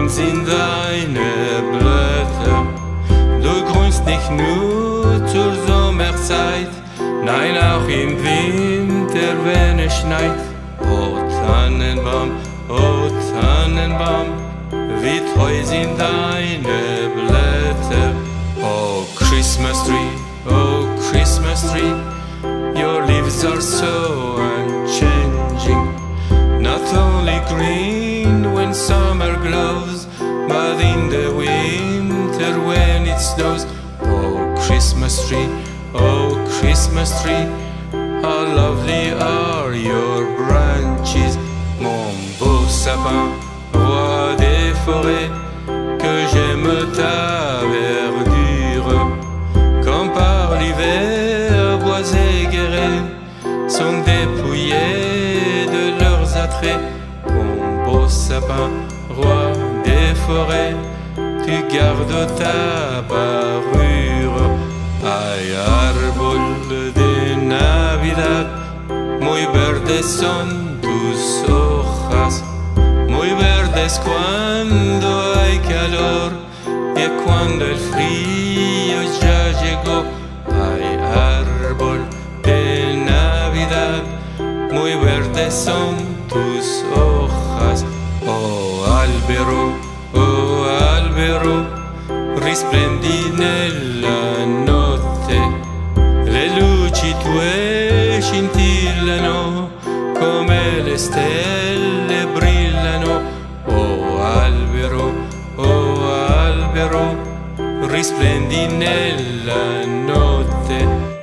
sind deine Blätter. Du grünst nicht nur zur Sommerzeit, nein, auch im Winter, wenn es schneit. Oh Tannenbaum, wie treu sind deine Blätter. Oh Christmas tree, your leaves are so unchanging. Not only green when summer glows, but in the winter when it snows. Oh Christmas tree, how lovely are your branches. Mon beau sapin, roi des forêts, que j'aime ta verdure. Quand par l'hiver, bois et guérets sont dépouillés de leurs attraits. Mon beau sapin, roi des forêts, tu gardes ta parure. Ay, árbol de Navidad, muy verdes son tus hojas, muy verdes cuando hay calor y cuando el frío ya llegó. Ay, árbol de Navidad, muy verdes son tus hojas. Oh albero, risplendi nella notte, le luci tue scintillano come le stelle brillano. Oh albero, risplendi nella notte.